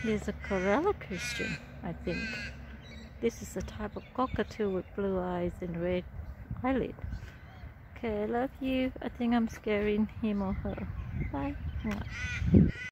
There's a Corella Christian, I think. This is a type of cockatoo with blue eyes and red eyelid. Okay, I love you. I think I'm scaring him or her. Bye. Mwah.